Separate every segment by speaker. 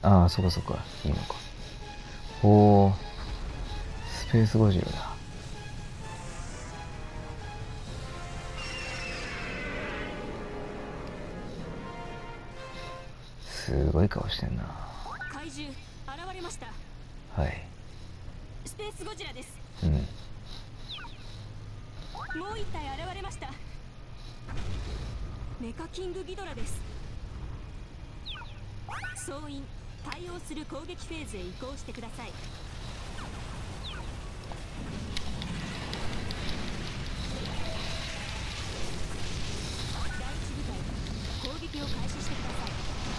Speaker 1: ああ、そこそこいいのか。おー、スペースゴジラだ。すごい顔してんな。
Speaker 2: 怪獣現れました。
Speaker 1: はい。
Speaker 2: スペースゴジラです。
Speaker 1: うん。
Speaker 2: もう一体現れました。メカキングギドラです。総員対応する攻撃フェーズへ移行してください。第一部隊攻撃を開始してください。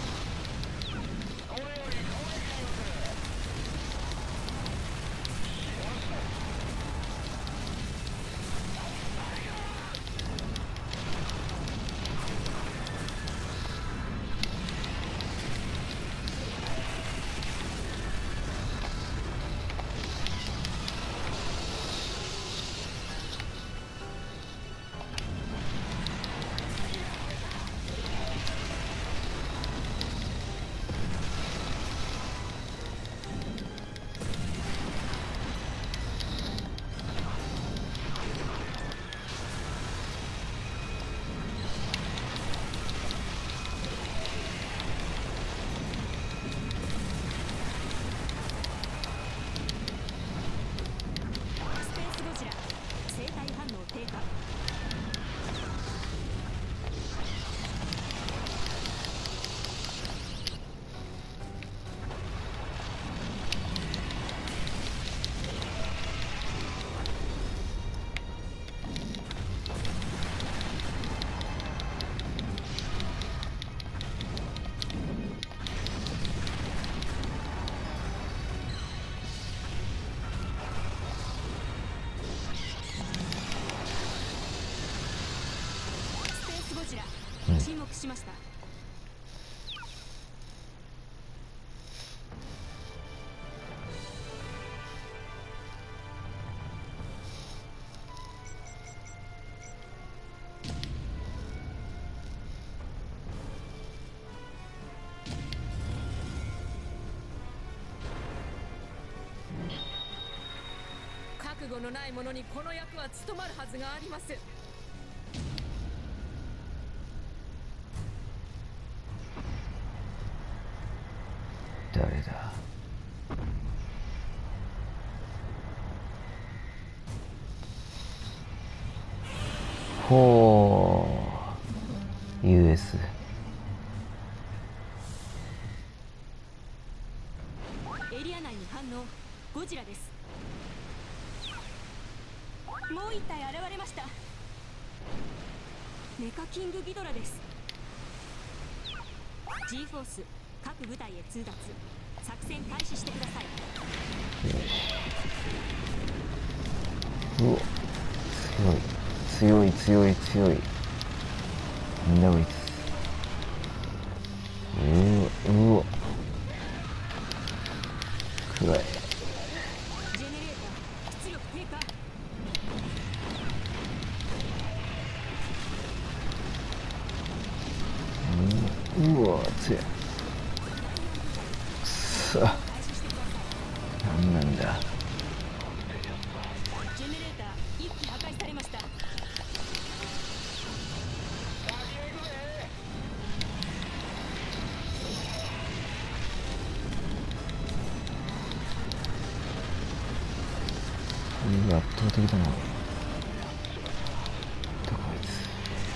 Speaker 2: 沈黙しました。覚悟のない者にこの役は務まるはずがあります。
Speaker 1: 誰だ。ほう、 US。
Speaker 2: エリア内に反応。ゴジラです。もう一体現れました。メカキングギドラです。 G フォース各部隊へ通達。作戦開始してください。
Speaker 1: うお、強い強い強い。なんだこいつ。うお、暗い。
Speaker 2: ジェネレーター出力低下。
Speaker 1: うわ、強い。くそ、なんなんだ。
Speaker 2: ジェネレーター1機破壊されました。
Speaker 1: 圧倒的だな。どこいつ。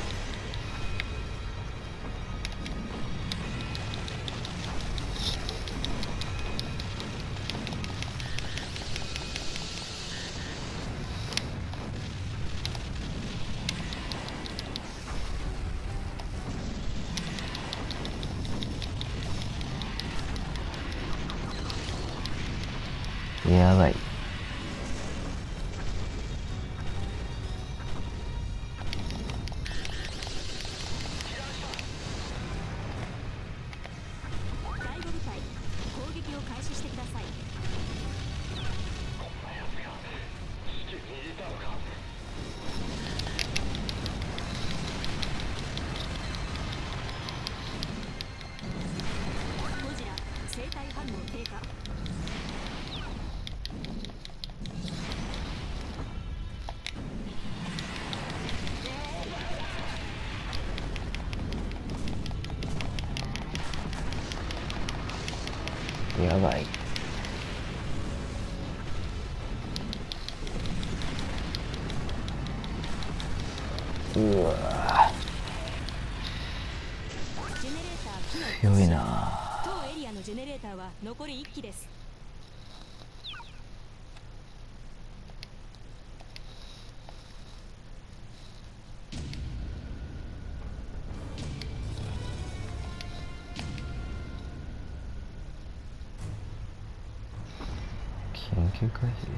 Speaker 1: やばい。
Speaker 2: 第5部隊攻撃を開始してください。ゴジラ生体
Speaker 1: やばい。うわ
Speaker 2: ジェネレーター機能
Speaker 1: 強いな。
Speaker 2: 当エリアのジェネレーターは残り1機です。
Speaker 1: 緊急開始。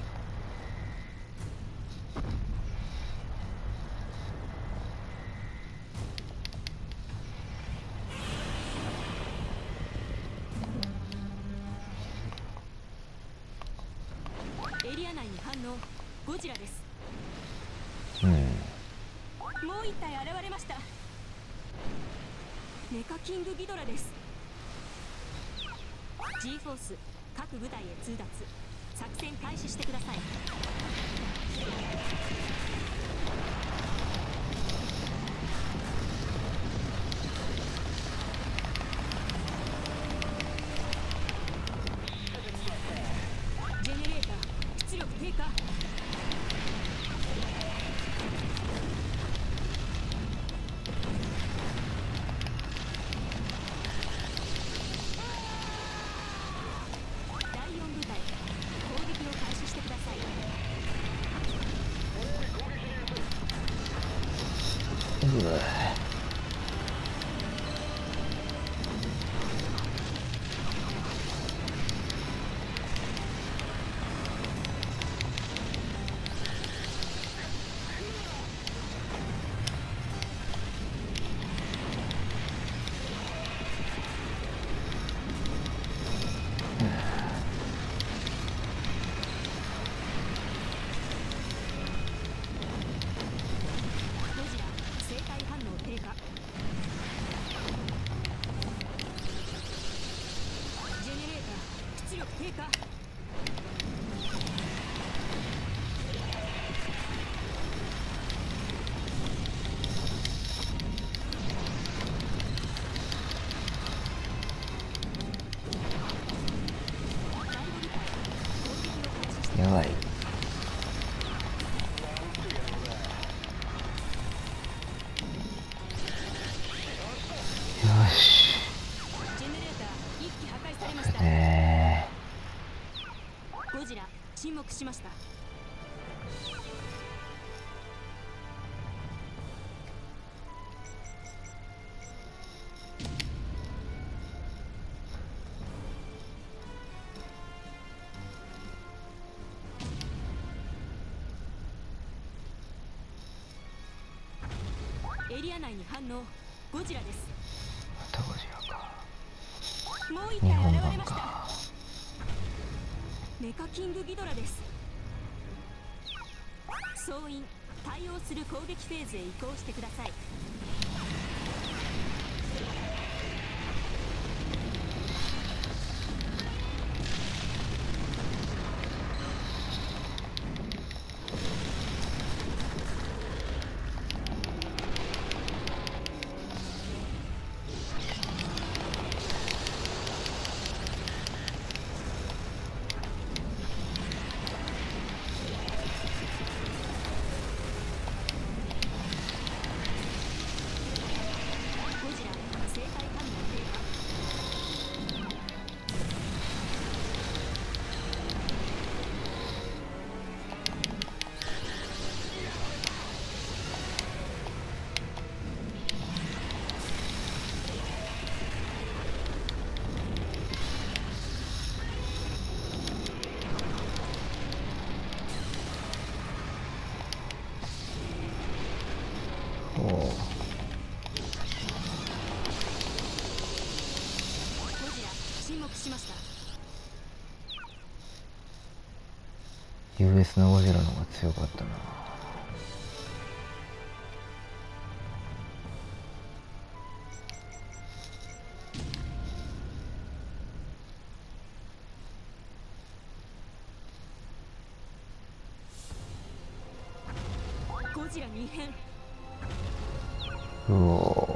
Speaker 2: エリア内に反応。ゴジラです。
Speaker 1: うん。
Speaker 2: もう一体現れました。メカキングギドラです。 G フォース各部隊へ通達。作戦開始してください。ジェネレーター出力低下。第4部隊攻撃を開始してください。
Speaker 1: うわ
Speaker 2: ゴジラ生体反応低下。ジェネレーター出力低下。第5部隊攻撃を開始して
Speaker 1: やばい。よし。
Speaker 2: ジェネレーター1機破壊されました。ゴジラ沈黙しました。エリア内に反応。ゴジラです。
Speaker 1: またゴジラか。
Speaker 2: もう一
Speaker 1: 日本
Speaker 2: 体現れました。
Speaker 1: 版か。
Speaker 2: メカキングギドラです。総員対応する攻撃フェーズへ移行してください。ゴジラ生体反応低下。
Speaker 1: おお。
Speaker 2: ゴジラ沈黙しました。
Speaker 1: US のゴジラの方が強かったな。
Speaker 2: ゴジラに異変。
Speaker 1: うお。